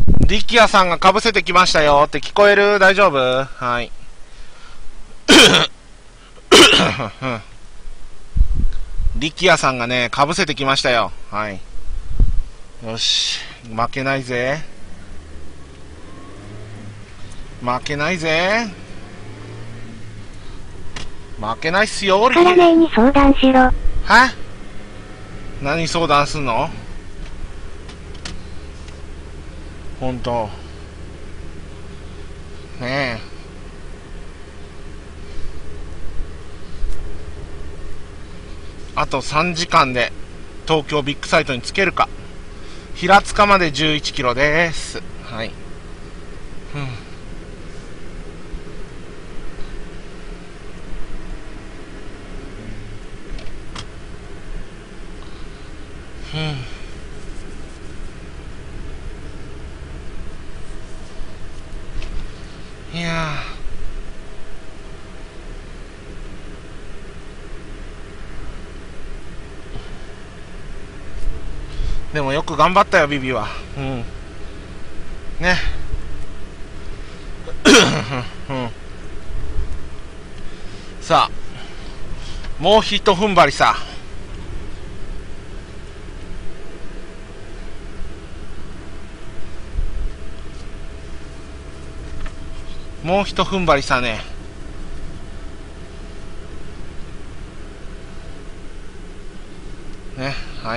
力也さんが被せてきましたよって聞こえる？大丈夫？はい。力也さんがね、被せてきましたよ。はい。よし。負けないぜ。負けないぜ。負けないっすよ、 力姉に相談しろ。 は？何相談すんの？ほんと。ねえ。あと3時間で東京ビッグサイトにつけるか。平塚まで11キロです。はい。いやでもよく頑張ったよ、ビビは。ね。さあ、もうひと踏ん張りさ。もうひと踏ん張りさね。ね、はい。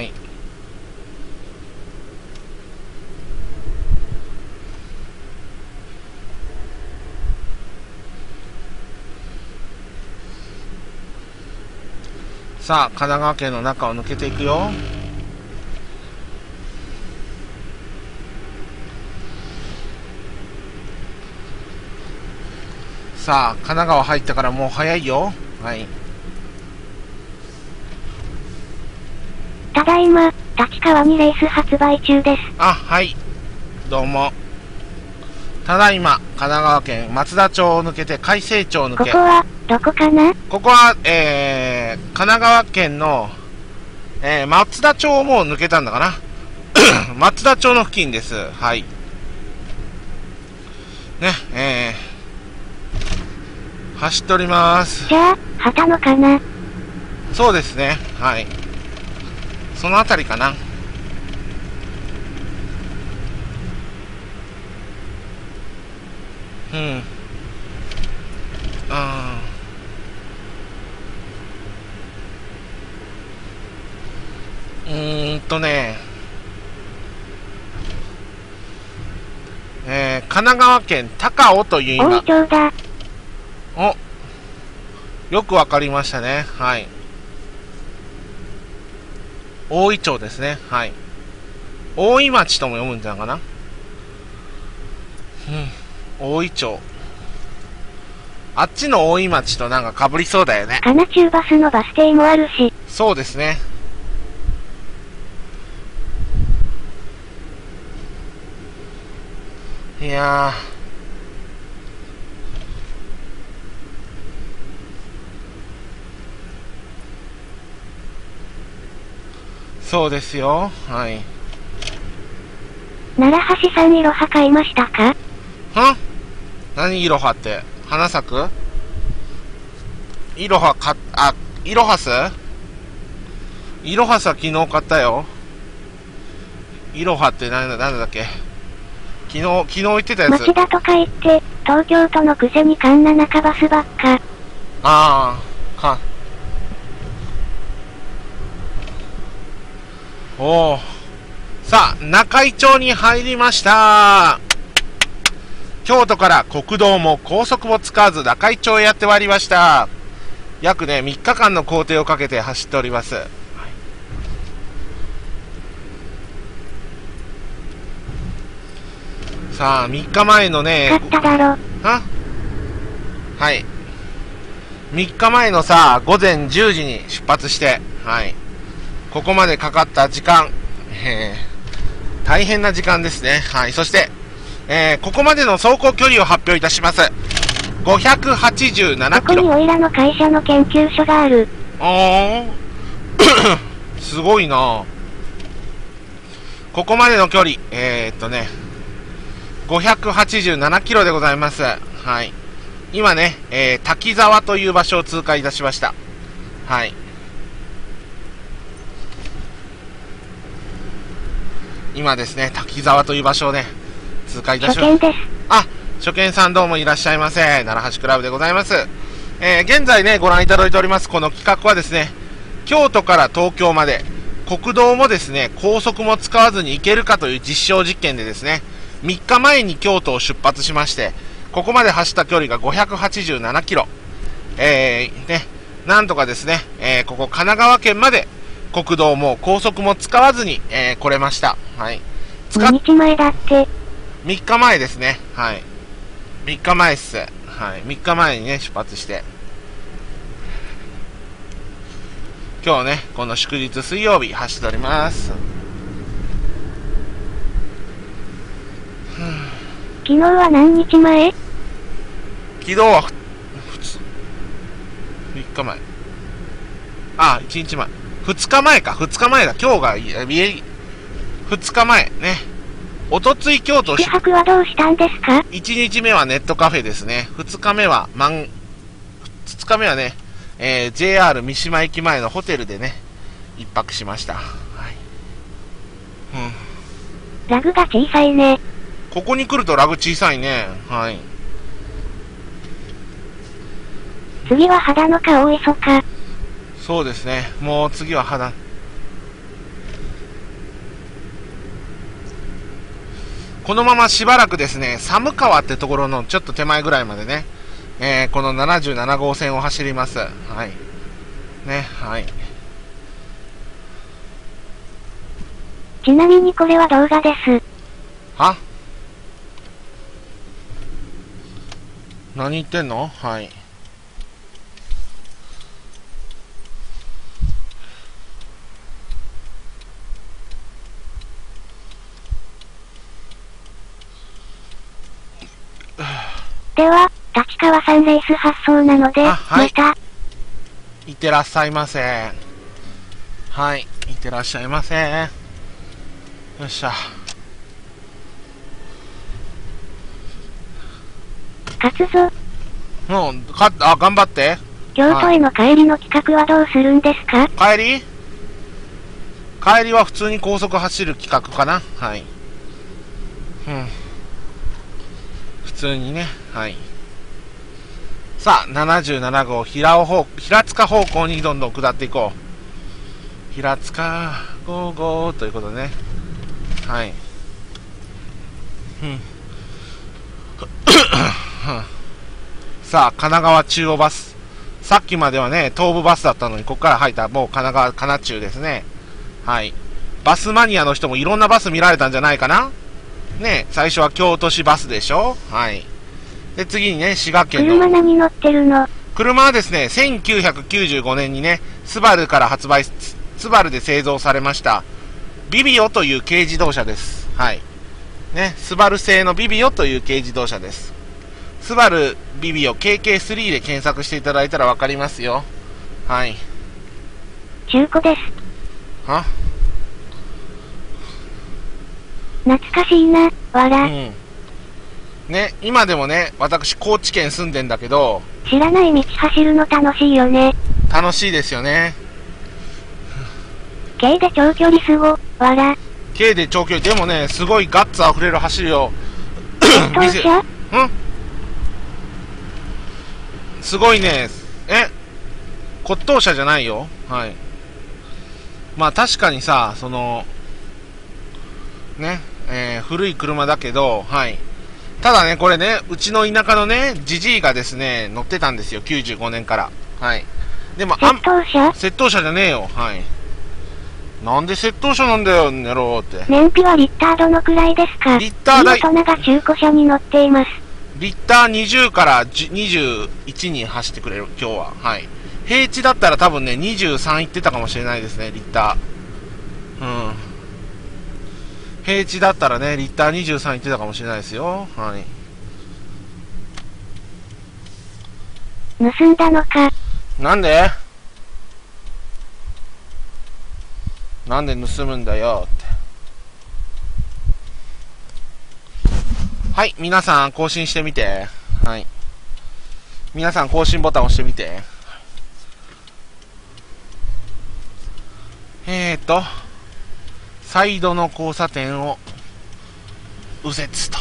さあ、神奈川県の中を抜けていくよ。さあ、神奈川入ったからもう早いよ。はい。 ただいま、立川にレース発売中です。 あ、はい。どうも。ただいま、神奈川県松田町を抜けて海西町を抜け。 ここは、どこかな？ ここは、神奈川県の、松田町をもう抜けたんだかな。松田町の付近です。はい。ね、走っております。 じゃあ、旗野かな？ そうですね。はい。そのあたりかな。ね、神奈川県高尾という今。 大井町だ。 よくわかりましたね。はい。大井町ですね。はい。大井町とも読むんじゃないかな。大井町。あっちの大井町となんか被りそうだよね。 金中バスのバス停もあるし。 そうですね。いやそうですよ。はい。 奈良橋さんいろは買いましたか？ 何いろはって？花咲く？いろはイロハスは昨日買ったよ。いろはってなんだっけ？昨日言ってたやつ。 町田とか言って、東京都のくせにカンナ中バスばっか。 さあ、中井町に入りました。京都から国道も高速も使わず中井町へやってまいりました。約ね、3日間の工程をかけて走っております。さあ、3日前のね、 買っただろ。 はい。3日前のさ、午前10時に出発して、はい。ここまでかかった時間、大変な時間ですね。はい。そして、ここまでの走行距離を発表いたします。587キロ。 ここにオイラの会社の研究所がある。 すごいな。ここまでの距離、 587キロでございます。はい。今ね、滝沢という場所を通過いたしました。はい。今ですね、滝沢という場所をね、通過いたしました。 初見です。 あ、初見さんどうもいらっしゃいませ。奈良橋クラブでございます。現在ね、ご覧いただいております、この企画はですね、京都から東京まで、国道もですね、高速も使わずに行けるかという実証実験でですね、3日前に京都を出発しまして、ここまで走った距離が587キロ。ね、なんとかですね、ここ神奈川県まで国道も高速も使わずに、来れました。はい。 2日前だって。 3日前ですね。はい。3日前っす。はい。3日前にね、出発して。今日ね、この祝日水曜日走っております。 昨日は何日前？ 昨日は3日前。あ、1日前。2日前か。2日前だ。今日が、2日前ね。おとつい京都宿泊はどうしたんですか？ 1 日目はネットカフェですね。2日目は2日目はね、JR 三島駅前のホテルでね、一泊しました。はい。 ラグが小さいね。 ここに来るとラグ小さいね。はい。 次は秦野か大磯か。 そうですね。もう次は秦。このまましばらくですね、寒川ってところのちょっと手前ぐらいまでね、この77号線を走ります。はい。ね、はい。 ちなみにこれは動画です。 は？何言ってんの？はい。 では、立川さんレース発送なので、はい、また。 いってらっしゃいませ。はい、いってらっしゃいませ。よっしゃ。 勝つぞ。 もう、頑張って。 京都への帰りの企画はどうするんですか？ 帰りは普通に高速走る企画かな。はい。うん。普通にね。はい。さあ、77号、平塚方向にどんどん下っていこう。平塚55ということでね。はい。さあ、神奈川中央バス。さっきまではね、東武バスだったのに、ここから入ったもう神奈中ですね。はい。バスマニアの人もいろんなバス見られたんじゃないかな。ね、最初は京都市バスでしょ。はい。で、次にね、滋賀県の。 車何乗ってるの？ 車はですね、1995年にね、スバルから発売、スバルで製造されました、ビビオという軽自動車です。はい。ね、スバル製のビビオという軽自動車です。スバルビビオ KK3 で検索していただいたらわかりますよ。はい。 中古です。 は？ 懐かしいな、わら。 ね、今でもね、私高知県住んでんだけど、 知らない道走るの楽しいよね。 楽しいですよね。 軽で長距離すご、わら。 軽で長距離、でもね、すごいガッツあふれる走りを見せ、 すごいね、骨董車じゃないよ。はい。まあ確かにさ、その、ね、古い車だけど、はい。ただね、これね、うちの田舎のね、じじいがですね、乗ってたんですよ、95年から。はい。でも、 窃盗車？ 窃盗車じゃねえよ。はい。なんで窃盗車なんだよ、ネローって。 燃費はリッターどのくらいですか？ リッター大人が中古車に乗っています。 リッター20から21に走ってくれる、今日は。はい。平地だったら多分ね、23いってたかもしれないですね、リッター。平地だったらね、リッター23いってたかもしれないですよ。はい。 盗んだのか。 なんで盗むんだよって。 はい、皆さん更新してみて。はい。皆さん更新ボタン押してみて。サイドの交差点を右折と。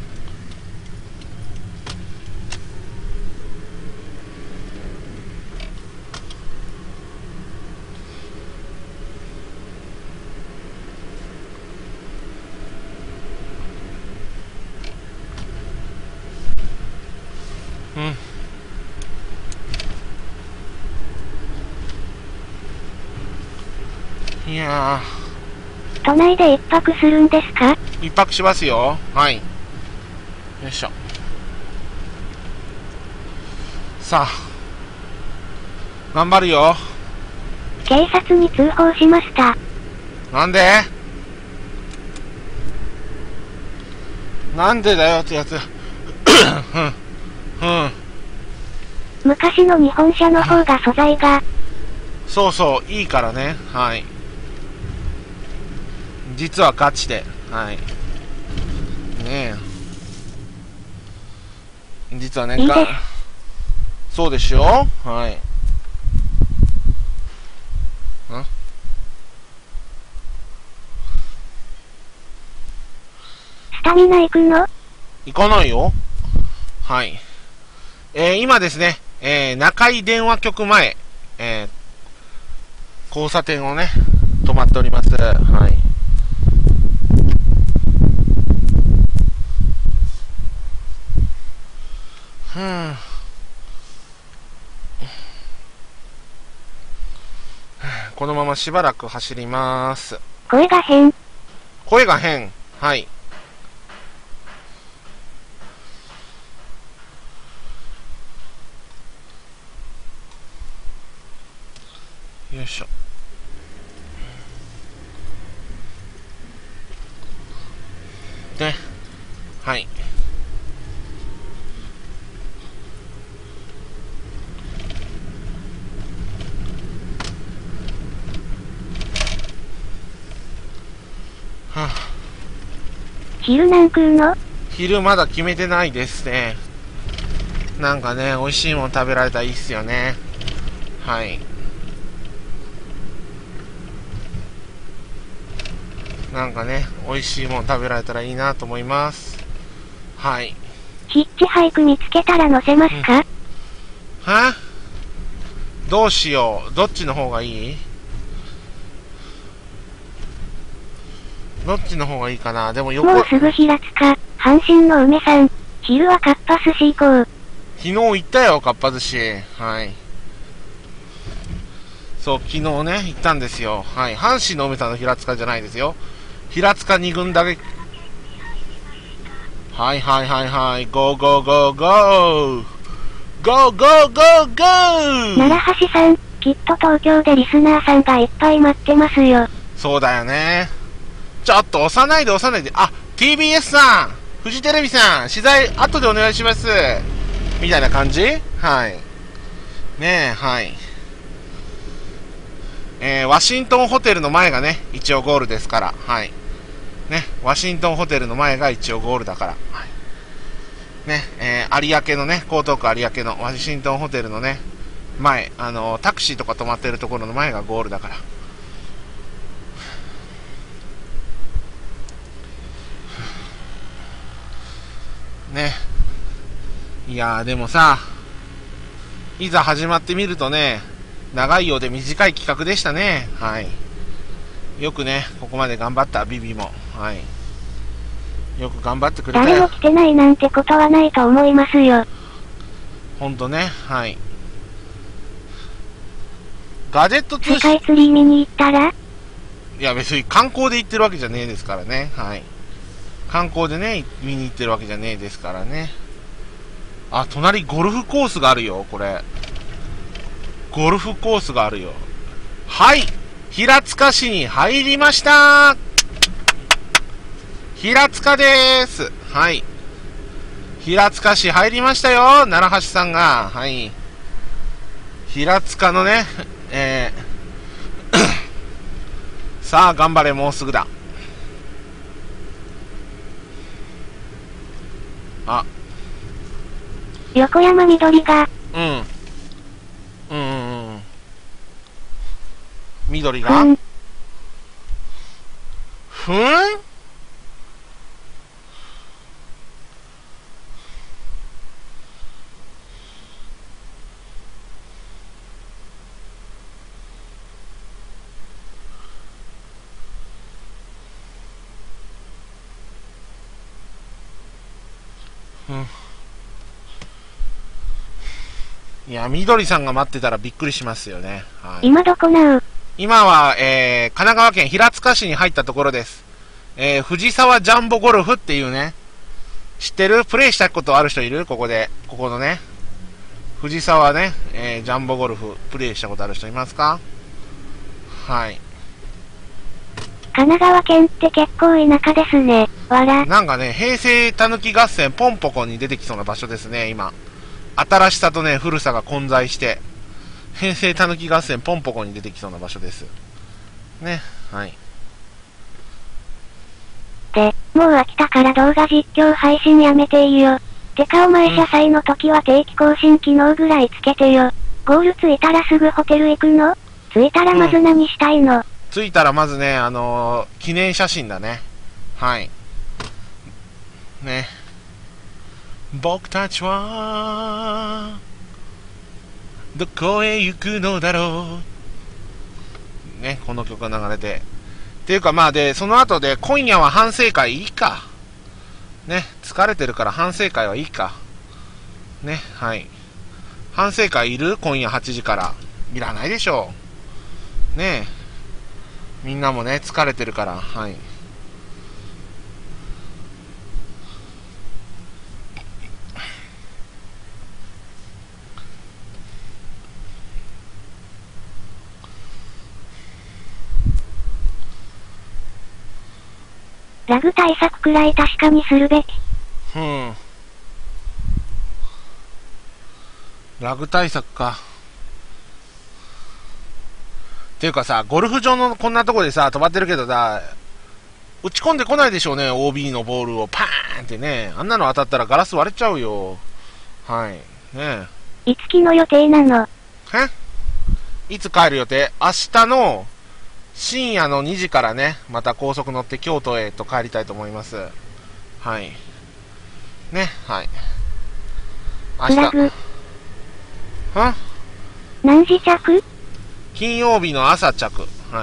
いやー。都内で一泊するんですか？ 一泊しますよ。はい。よいしょ。さあ、頑張るよ。 警察に通報しました。 なんで？なんでだよってやつ。 昔の日本車の方が素材が。 そうそう、いいからね。はい。実はガチで。はい。ねえ。実はね、そうでしょ？はい。 スタミナ行くの？ 行かないよ。はい。今ですね、中井電話局前、交差点をね、止まっております。はい。このまましばらく走ります。 声が変。 声が変。はい。よいしょ。ね。はい。はあ、 昼何食うの？ 昼まだ決めてないですね。なんかね、美味しいもの食べられたらいいっすよね。はい。なんかね、美味しいもの食べられたらいいなと思います。はい。 ヒッチハイク見つけたら乗せますか？ は？どうしよう。どっちの方がいい？どっちの方がいいかな。でも横。 もうすぐ平塚、阪神の梅さん。昼はかっぱ寿司行こう。 昨日行ったよ、かっぱ寿司。はい。そう、昨日ね、行ったんですよ。はい。阪神の梅さんの平塚じゃないですよ。平塚2軍だけ。はいはいはいはい。ゴーゴーゴーゴー。ゴーゴーゴーゴー。 奈良橋さん、きっと東京でリスナーさんがいっぱい待ってますよ。 そうだよね。ちょっと押さないで押さないで。あ、TBS さん、フジテレビさん、取材後でお願いします。みたいな感じ？はい。ねえ、はい。ワシントンホテルの前がね、一応ゴールですから。はい。ね、ワシントンホテルの前が一応ゴールだから。はい。ね、有明のね、江東区有明のワシントンホテルのね、前、タクシーとか止まってるところの前がゴールだから。ね。いやーでもさ、いざ始まってみるとね、長いようで短い企画でしたね。はい。よくね、ここまで頑張ったビビも。はい。よく頑張ってくれたよ。 誰も来てないなんてことはないと思いますよ。 ほんとね、はい。ガジェット通信。 スカイツリー見に行ったら？ いや別に観光で行ってるわけじゃねえですからね。はい。観光でね、見に行ってるわけじゃねえですからね。あ、隣ゴルフコースがあるよ、これ。ゴルフコースがあるよ。はい。平塚市に入りました。平塚でーす。はい。平塚市入りましたよ。奈良橋さんが。はい。平塚のね、さあ、頑張れ、もうすぐだ。 あ。 横山みどりが。 緑がふんいや、みどりさんが待ってたらびっくりしますよね。はい、 今どこなう？ 今は、神奈川県平塚市に入ったところです。藤沢ジャンボゴルフっていうね、知ってる？プレイしたことある人いる？ここのね、藤沢ね、ジャンボゴルフ、プレイしたことある人いますか？はい。 神奈川県って結構田舎ですね。わら。 なんかね、平成たぬき合戦ポンポコに出てきそうな場所ですね、今。新しさとね、古さが混在して、平成たぬき合戦ポンポコに出てきそうな場所です。ね、はい。 で、もう飽きたから動画実況配信やめていいよ。てかお前車載の時は定期更新機能ぐらいつけてよ。ゴール着いたらすぐホテル行くの？着いたらまず何したいの？ 着いたらまずね、記念写真だね。はい。ね。僕たちはどこへ行くのだろうね、この曲が流れてっていうか、まあでその後で今夜は反省会いいかね、疲れてるから反省会はいいかね。はい、反省会いる？今夜8時からいらないでしょうね。みんなもね疲れてるから。はい、 ラグ対策くらい確かにするべき。 ラグ対策か。っていうかさ、ゴルフ場のこんなとこでさ、止まってるけどさ、打ち込んでこないでしょうね、OB のボールをパーンってね。あんなの当たったらガラス割れちゃうよ。はい。ねえ。いつきの予定なの？ いつ帰る予定？明日の深夜の2時からね、また高速乗って京都へと帰りたいと思います。はい。ね、はい。明日。 何時着？ 金曜日の朝着。はい。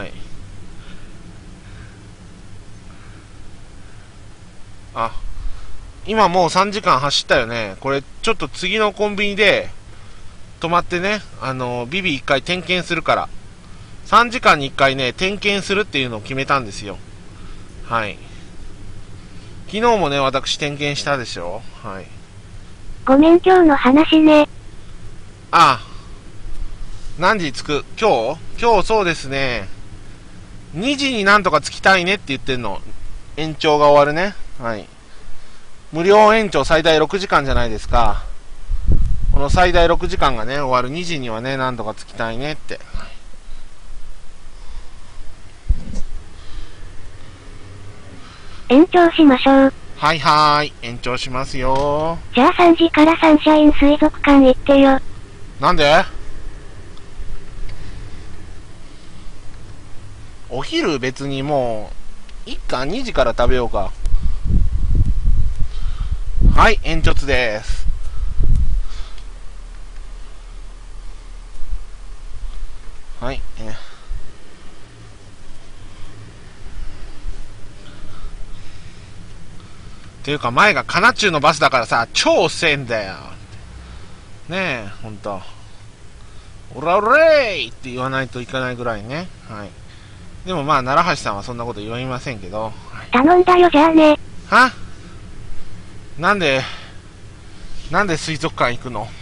あ、今もう3時間走ったよね。これちょっと次のコンビニで止まってね、ビビ1回点検するから、3時間に1回ね点検するっていうのを決めたんですよ。はい。昨日もね私点検したでしょ。はい。 ごめん、今日の話ね。 ああ、何時着く？今日そうですね、2時になんとか着きたいねって言ってんの。延長が終わるね。はい。無料延長最大6時間じゃないですか。この最大6時間がね終わる2時にはねなんとか着きたいねって。 延長しましょう。 はいはい、延長しますよ。 じゃあ3時からサンシャイン水族館行ってよ。 なんで？お昼別にもういっか、2時から食べようか。はい、延長です。はい、っていうか前がカナチューのバスだからさ、超遅えんだよねえ、ほんとオラオレイって言わないといけないぐらいね。はい。でもまあ奈良橋さんはそんなこと言いませんけど、はい、 頼んだよ。じゃあね。 は？なんで水族館行くの？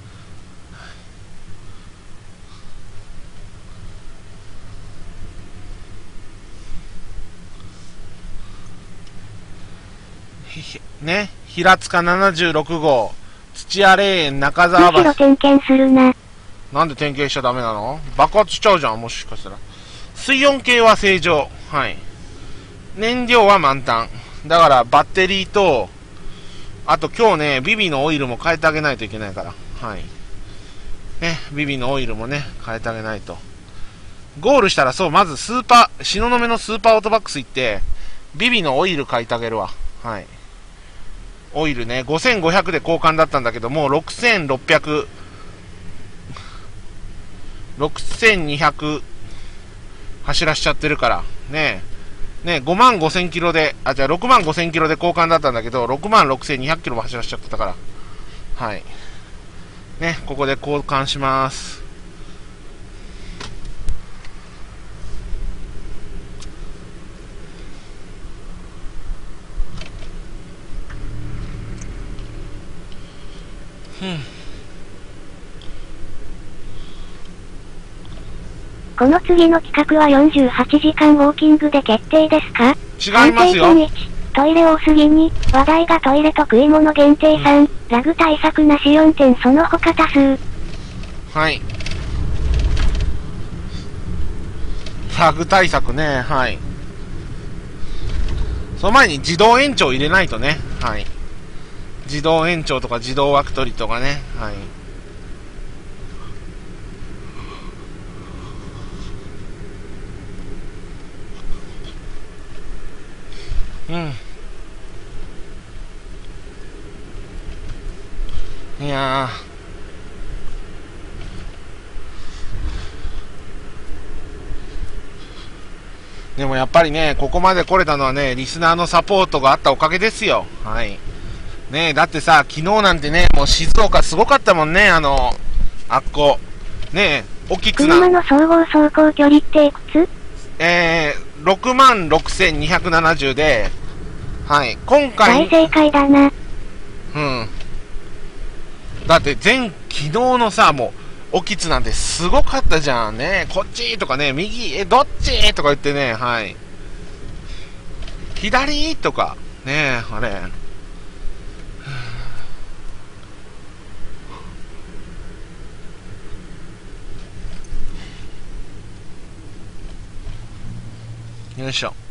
ね、平塚76号土屋霊園中沢橋。 むしろ点検するな。 なんで点検しちゃダメなの？爆発しちゃうじゃん、もしかしたら。水温計は正常。はい。燃料は満タン。だからバッテリーと、 あと今日ね、ビビのオイルも変えてあげないといけないから。はい。ね、ビビのオイルもね、変えてあげないと。ゴールしたらそう、まず東雲のスーパーオートバックス行って、ビビのオイル変えてあげるわ。はい。オイルね、5500で交換だったんだけど、もう6600、6200走らしちゃってるから、ね5万5000キロで、じゃあ6万5000キロで交換だったんだけど、6万6200キロも走らしちゃってたから、はい。ね、ここで交換します。 この次の企画は48時間ウォーキングで決定ですか？ 違いますよ。 1、トイレ多すぎ2、話題がトイレと食い物限定3、ラグ対策なし4点その他多数。 はい。ラグ対策ね、はい。その前に自動延長入れないとね、はい。自動延長とか自動枠取りとかね、はい。うん。いやでもやっぱりね、ここまで来れたのはね、リスナーのサポートがあったおかげですよ。はい。ねだってさ、昨日なんてね、もう静岡すごかったもんね、あっこ。ね大きくな。 車の総合走行距離っていくつ ？66,270で、はい、今回。 大正解だな。 うん。だって昨日のさ、もう、おきつなんてすごかったじゃんね。こっちとかね、右、どっちとか言ってね、はい。左とか、ねあれ。よいしょ。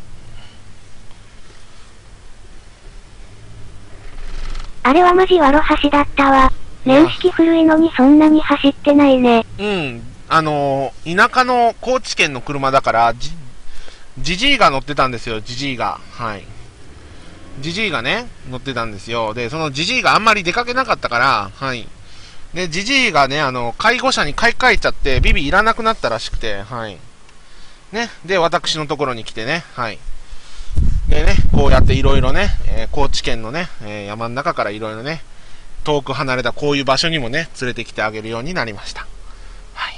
あれはマジワロ橋だったわ。年式古いのにそんなに走ってないね。 うん。田舎の高知県の車だから、じじいが乗ってたんですよ、じじいが。はい。じじいがね、乗ってたんですよ。で、そのじじいがあんまり出かけなかったから、はい。で、じじいがね、介護者に買い替えちゃって、ビビいらなくなったらしくて、はい。ね。で、私のところに来てね、はい。でね、こうやっていろいろね、高知県のね、山の中からいろいろね、遠く離れたこういう場所にもね、連れてきてあげるようになりました。はい。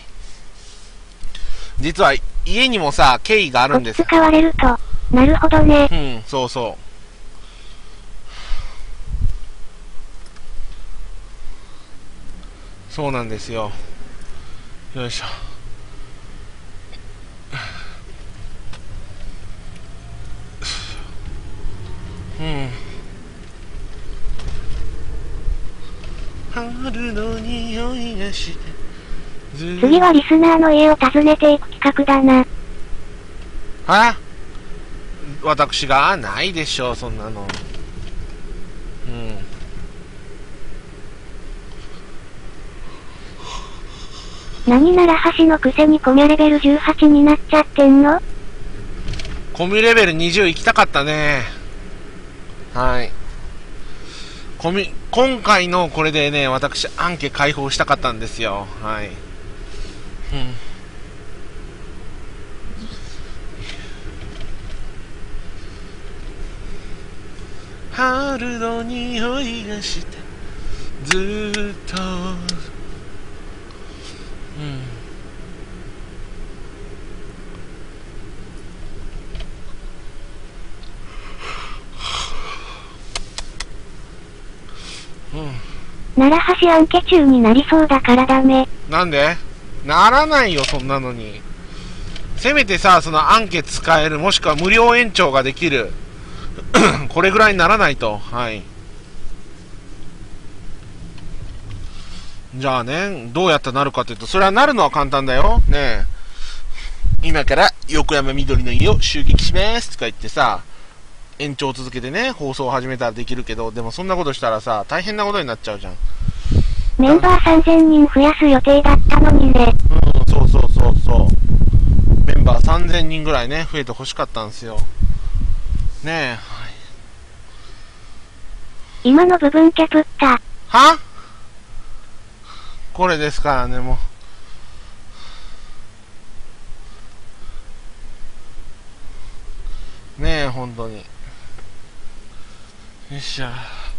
実は、家にもさ、経緯があるんですよ。 使われると。なるほどね。 うん、そうそう。そうなんですよ。よいしょ。うん。春の匂いがして次はリスナーの家を訪ねていく企画だな。 私がないでしょう、そんなの。うん。 何なら橋のくせにコミャレベル18になっちゃってんの？ コミュレベル20行きたかったね。はい。今回のこれでね、私、アンケ解放したかったんですよ。はい。うん。春の匂いがしてずーっと奈良橋アンケ中になりそうだからダメ。 なんで？ならないよ、そんなのに。せめてさ、そのアンケ使える、もしくは無料延長ができる。これぐらいにならないと。はい。じゃあね、どうやってなるかというと、それはなるのは簡単だよ。ねえ。今から横山みどりの家を襲撃しますとか言ってさ、 延長続けてね、放送を始めたらできるけど、でもそんなことしたらさ、大変なことになっちゃうじゃん。 メンバー3000人増やす予定だったのにね。 そうそうそうそう。メンバー3000人ぐらいね、増えて欲しかったんですよ。ねえ。はい、 今の部分ケプった。 は？これですからね、もう。ねえ、本当に。よっしゃ。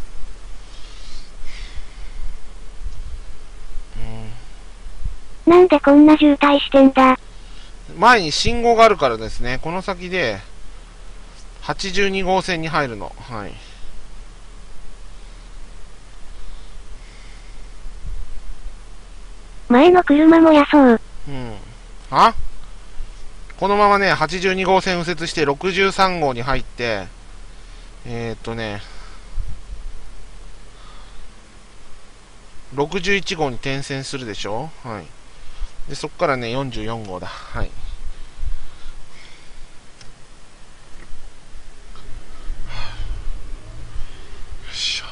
なんでこんな渋滞してんだ。 前に信号があるからですね、この先で82号線に入るの。はい。 前の車もやそう。 あ？このままね、82号線右折して63号に入って、61号に転線するでしょ。はい。で、そっからね、44号だ。はい。よっしゃ。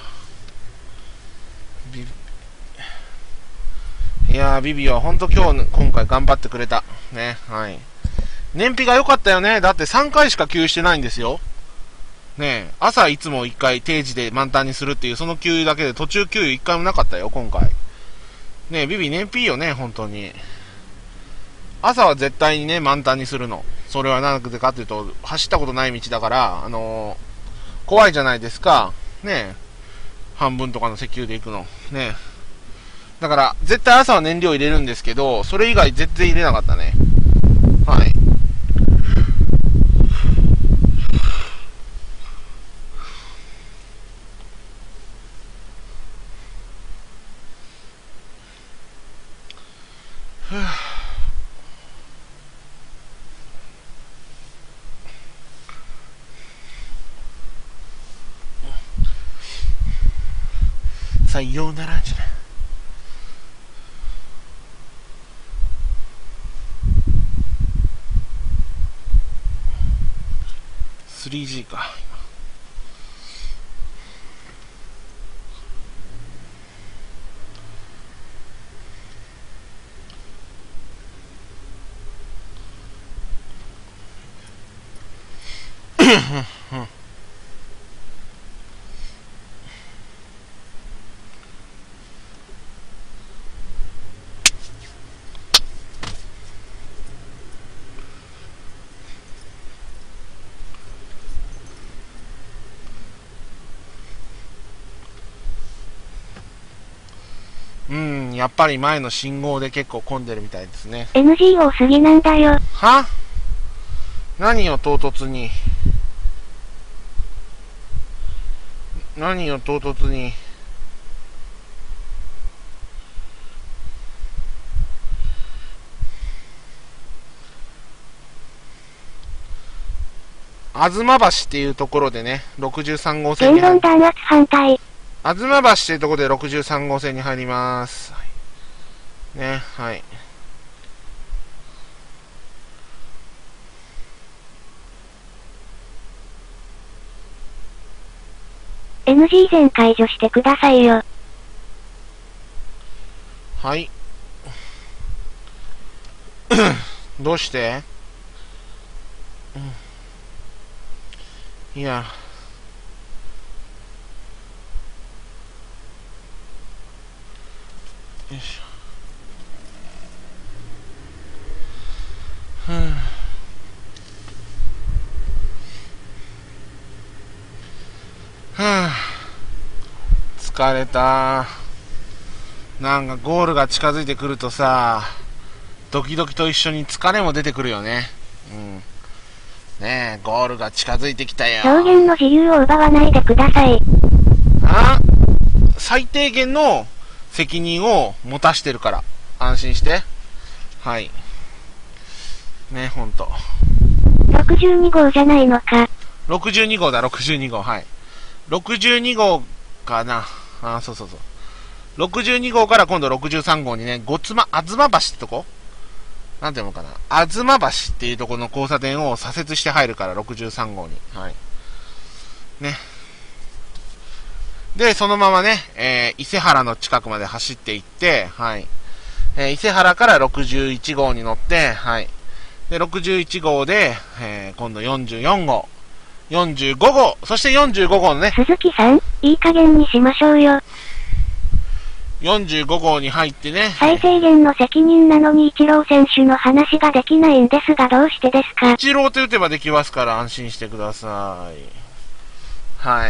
いやー、ビビはほんと今回頑張ってくれた。ね、はい。燃費が良かったよね。だって3回しか給油してないんですよ。ねえ、朝いつも1回定時で満タンにするっていう、その給油だけで途中給油1回もなかったよ、今回。ねえ、ビビ燃費いいよね、本当に。朝は絶対にね、満タンにするの。それはなんでかっていうと、走ったことない道だから、怖いじゃないですか。ねえ、半分とかの石油で行くの。ねえ。だから、絶対朝は燃料入れるんですけど、それ以外絶対入れなかったね。はい。さようならじゃない。3G か。やっぱり前の信号で結構混んでるみたいですね。 NG 多すぎなんだよ。 は？何よ唐突に。何よ唐突に。吾妻橋っていうところでね、63号線に言論弾圧反対。 吾妻橋っていうところで63号線に入ります。ね、はい。 NG 全解除してくださいよ。 はい。どうして？いや。よいしょ。疲れた。なんかゴールが近づいてくるとさ、ドキドキと一緒に疲れも出てくるよね。ねえ、ゴールが近づいてきたよ。 表現の自由を奪わないでください。 最低限の責任を持たしてるから安心して。はい。ね、ほんと。 62号じゃないのか。 62号だ、62号。はい。62号かな。そうそうそう。62号から今度63号にね、吾妻橋ってとこなんていうのかな。吾妻橋っていうところの交差点を左折して入るから、63号に。はい。 ね。で、そのままね、伊勢原の近くまで走っていって、はい。伊勢原から61号に乗って、はい。で、61号で、今度44号、45号、そして45号のね、 鈴木さん、いい加減にしましょうよ。 45号に入ってね。 最低限の責任なのにイチロー選手の話ができないんですがどうしてですか？ イチローと打てばできますから安心してください。はい。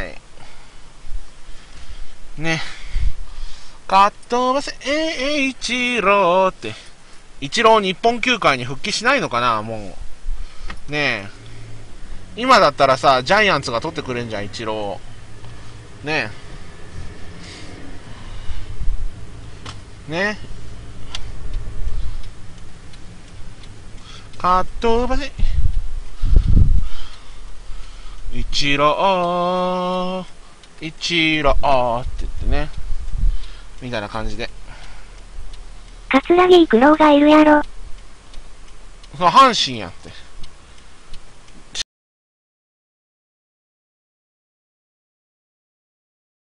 ね。かっ飛ばせ、イチローって。イチロー日本球界に復帰しないのかなもう。ねえ。今だったらさ、ジャイアンツが取ってくれんじゃん、イチロー。ねえ。ね。かっ飛ばせ。イチロー、イチローって言ってね。みたいな感じで。 桂木育郎がいるやろ。 その阪神やって。